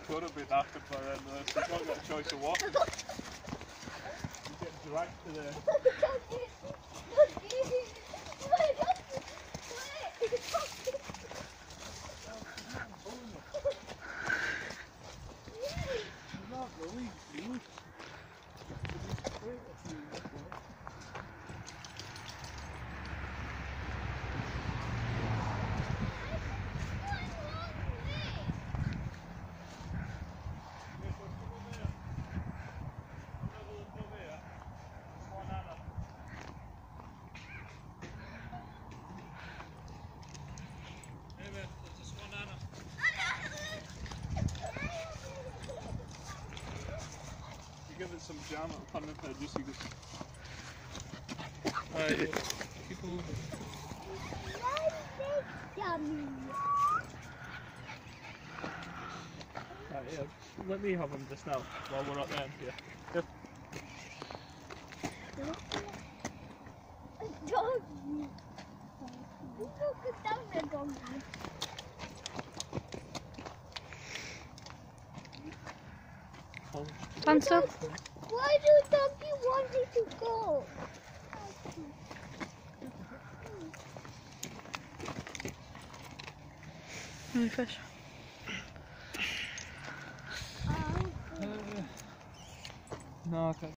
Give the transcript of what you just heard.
could have been knackered by then, so you've not got a choice of what. You get dragged to the... Give it some jam on the head just so you can... Alright, keep moving. Right, yeah, let me have them just now while we're at the end here. Yep. Hands up. Why do donkey want me to go? Any fish? No, I can't.